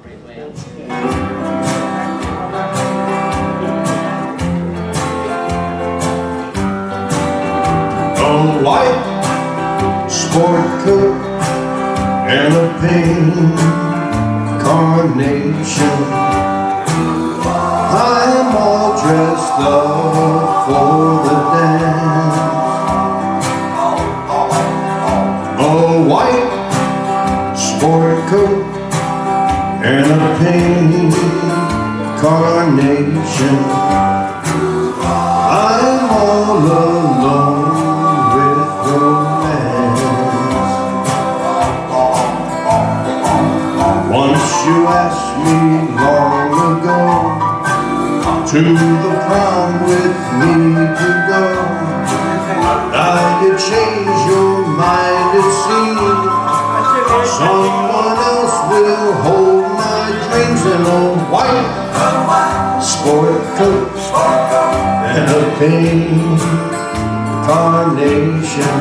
A white sport coat and a pink carnation. I'm all dressed up for the dance. A white sport coat and a pink carnation. I'm all alone with romance. Once you asked me long ago to the prom with me to go. Now you change your mind, it seems. Someone else will hold my dreams in a white sport coat and a pink carnation.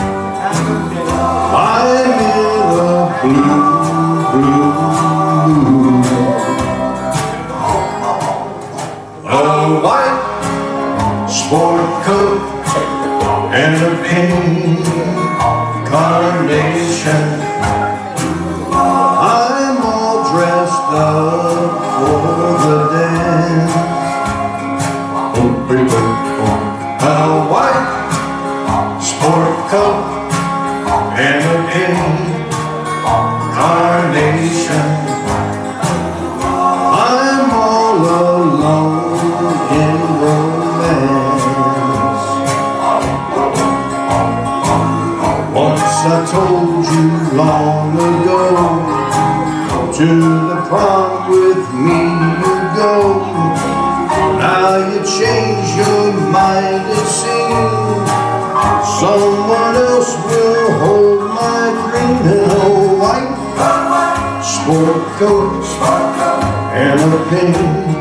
I'm in a blue. A white sport coat and a pink carnation. I'm all dressed up for the dance. Oh, baby, oh. A white sport coat and a pink carnation. I'm all alone in romance. Once I told you long ago, to the prom with me you go. Now you change your mind, it seems. Someone else will hold my dream in a white sport coat and a pink